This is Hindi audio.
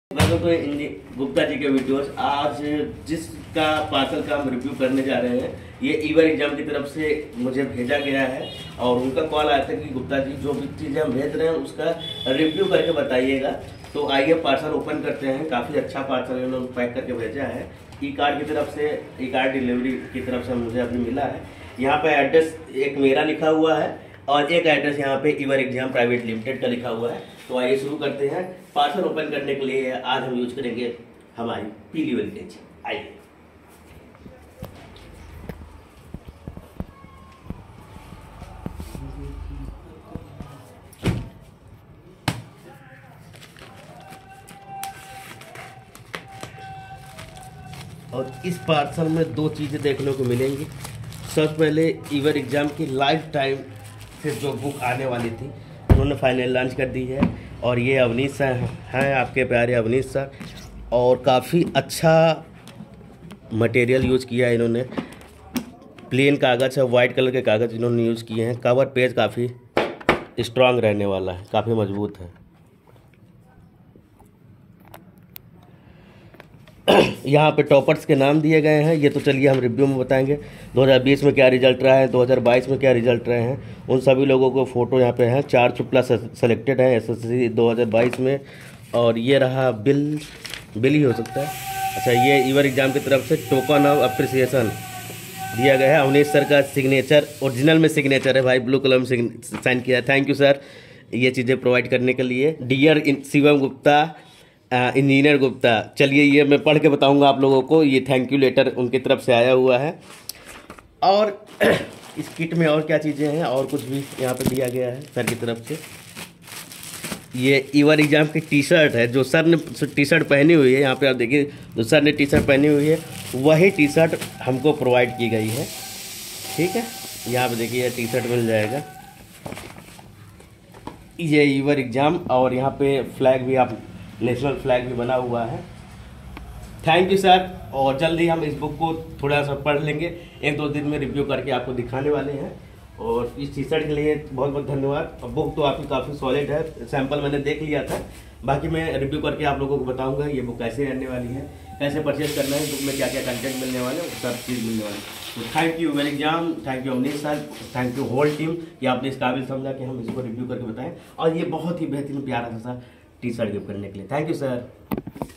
वेलकम टू गुप्ता जी के वीडियोस। आज जिसका पार्सल का हम रिव्यू करने जा रहे हैं ये ईवर एग्जाम की तरफ से मुझे भेजा गया है और उनका कॉल आया था कि गुप्ता जी जो भी चीज़ें हम भेज रहे हैं उसका रिव्यू करके बताइएगा। तो आइए पार्सल ओपन करते हैं। काफ़ी अच्छा पार्सल इन्होंने पैक करके भेजा है। ई कार्ड की तरफ से, ई कार्ड डिलीवरी की तरफ से मुझे अभी मिला है। यहाँ पे एड्रेस एक मेरा लिखा हुआ है और एक एड्रेस यहाँ पे ईवर एग्जाम प्राइवेट लिमिटेड का लिखा हुआ है। तो आइए शुरू करते हैं। पार्सल ओपन करने के लिए आज हम यूज करेंगे हमारी पीली वोल्टेज। आइए। और इस पार्सल में दो चीज़ें देखने को मिलेंगी। सबसे पहले ईवर एग्जाम की लाइफ टाइम से जो बुक आने वाली थी उन्होंने फाइनल लॉन्च कर दी है। और ये अवनीश सर हैं, आपके प्यारे अवनीश सर। और काफ़ी अच्छा मटेरियल यूज़ किया है इन्होंने। प्लेन कागज़ है, वाइट कलर के कागज़ इन्होंने यूज़ किए हैं। कवर पेज काफ़ी स्ट्रांग रहने वाला है, काफ़ी मजबूत है। यहाँ पे टॉपर्स के नाम दिए गए हैं। ये तो चलिए हम रिव्यू में बताएंगे 2020 में क्या रिजल्ट रहा है, 2022 में क्या रिजल्ट रहे हैं। उन सभी लोगों को फ़ोटो यहाँ पे हैं। 400+ सेलेक्टेड हैं एसएससी 2022 में। और ये रहा बिल ही हो सकता है। अच्छा, ये ईवर एग्जाम की तरफ से टोकन ऑफ अप्रिसिएशन दिया गया है। अवनीश सर का सिग्नेचर ओरिजिनल में सिग्नेचर है भाई, ब्लू कलर में साइन किया है। थैंक यू सर ये चीज़ें प्रोवाइड करने के लिए। Dear Shivam Gupta, engineer Gupta. चलिए ये मैं पढ़ के बताऊंगा आप लोगों को। ये थैंक यू लेटर उनकी तरफ से आया हुआ है। और इस किट में और क्या चीज़ें हैं और कुछ भी यहाँ पे दिया गया है सर की तरफ से। ये ईवर एग्जाम की टी शर्ट है जो सर ने टी शर्ट पहनी हुई है। यहाँ पे आप देखिए जो सर ने टी शर्ट पहनी हुई है वही टी शर्ट हमको प्रोवाइड की गई है। ठीक है, यहाँ पे देखिए टी शर्ट मिल जाएगा। ये ईवर एग्जाम और यहाँ पे फ्लैग भी, आप नेशनल फ्लैग भी बना हुआ है। Thank you sir. और जल्दी हम इस बुक को थोड़ा सा पढ़ लेंगे, 1-2 दिन में रिव्यू करके आपको दिखाने वाले हैं। और इस टी शर्ट के लिए बहुत बहुत धन्यवाद। बुक तो आपकी काफ़ी सॉलिड है, सैंपल मैंने देख लिया था। बाकी मैं रिव्यू करके आप लोगों को बताऊंगा ये बुक कैसे रहने वाली है, कैसे परचेज करना है, बुक में क्या क्या कंटेंट मिलने वाले हैं, सब चीज़ मिलने वाली है। तो thank you Ever Exam, thank you Avneesh sir, thank you whole team कि आपने इस काबिल समझा कि हम इसको रिव्यू करके बताएं। और ये बहुत ही बेहतरीन प्यारा सा टी शर्ट गिफ्ट करने के लिए थैंक यू सर।